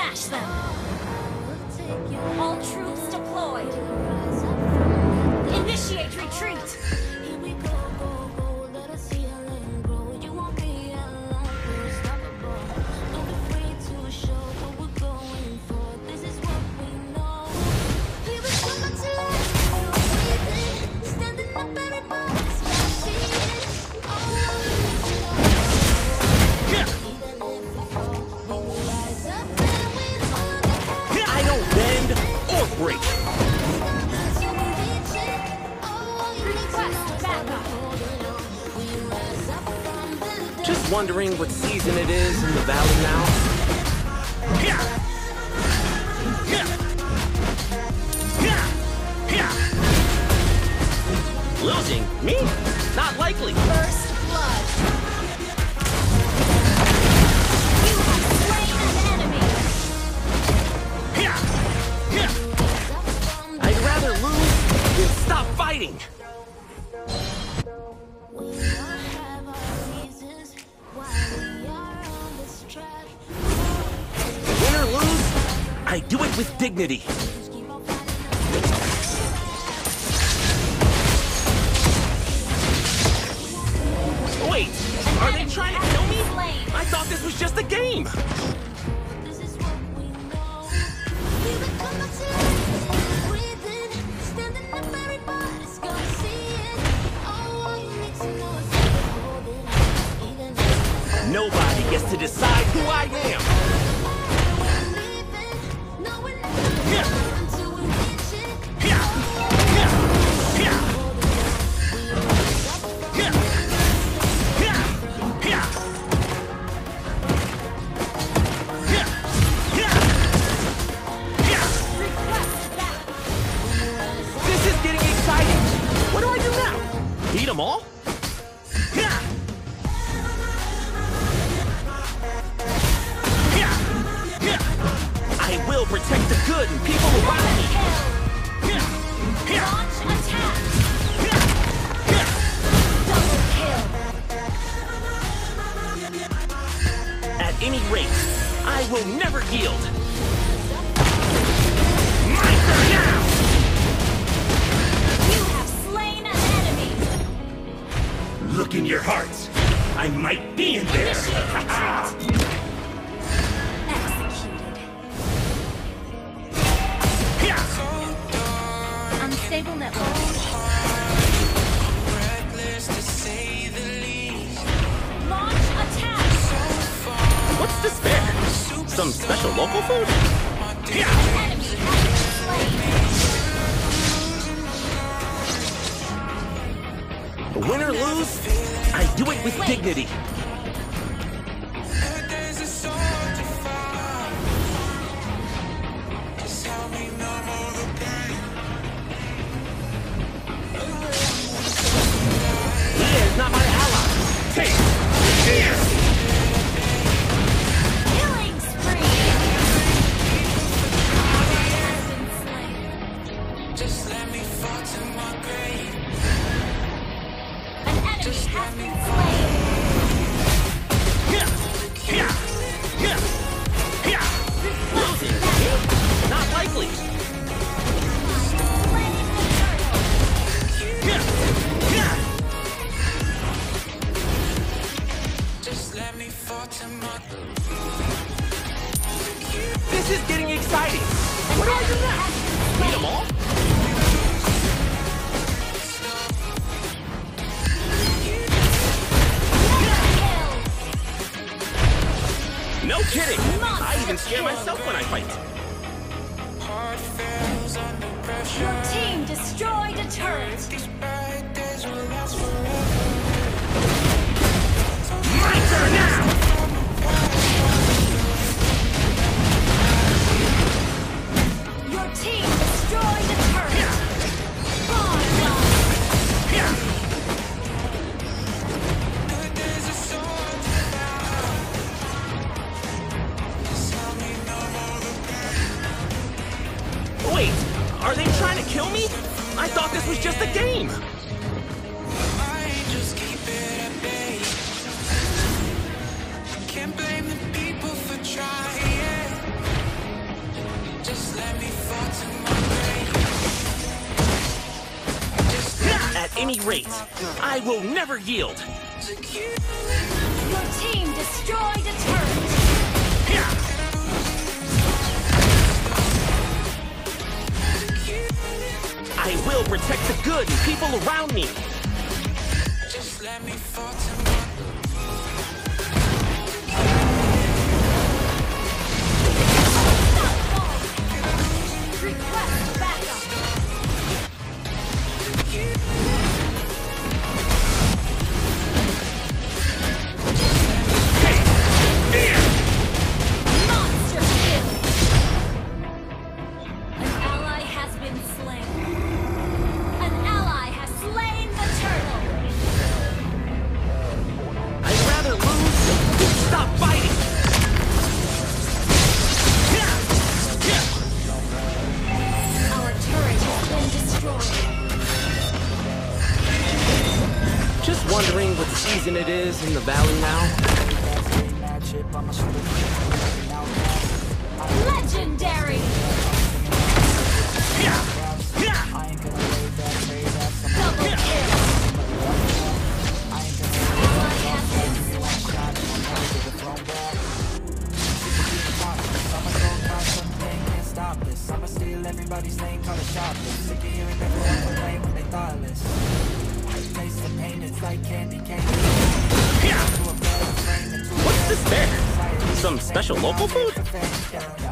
Smash them! All troops deployed! Initiate retreat! Break. Just wondering what season it is in the valley now. Losing? Me? Not likely. First blood. You have slain an enemy. I'd rather lose than stop fighting. Win or lose, I do it with dignity. Wait, are they trying to kill me? I thought this was just a game. Nobody gets to decide who I am. This is getting exciting. What do I do now? Beat them all? I will protect the good and people around me. Launch attack. Double kill. At any rate, I will never yield. My turn now! You have slain an enemy. Look in your hearts. I might be in there. Unstable network. Launch attack. What's despair? Some special local food? An enemy has been slain. Win or lose, I do it with dignity. Not my ally. Take here. Killing spree. Has been slain. Just let me fall to my grave. An enemy has been slain. Losing? Not likely. Slaying the turtle. This is getting exciting. What do I do now? Beat them all? No kidding. I even scare myself when I fight. Your team destroyed a turret. My turn now! Your team destroyed a turret. Wait, are they trying to kill me? I thought this was just a game. any rate. I will never yield. Your team destroyed a turret. I will protect the good and people around me. Just let me fall to my Request backup. Monster kill. An ally has been slain. An ally has slain the turtle. I'd rather lose than stop fighting. Our turret has been destroyed. Just wondering what season it is in the valley now. Legendary. Double kill. Ally has been I'ma steal everybody's name, call it shopless. Sick of hearing everyone complain when they thoughtless. Taste the pain, it's like candy cane. What's this there? Some special local food?